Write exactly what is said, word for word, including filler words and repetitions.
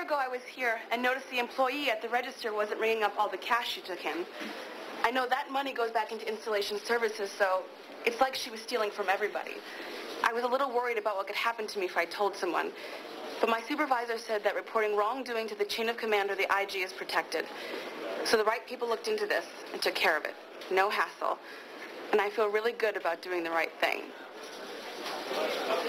ago I was here and noticed the employee at the register wasn't ringing up all the cash she took in. I know that money goes back into installation services, so it's like she was stealing from everybody. I was a little worried about what could happen to me if I told someone, but my supervisor said that reporting wrongdoing to the chain of command or the I G is protected. So the right people looked into this and took care of it. No hassle. And I feel really good about doing the right thing.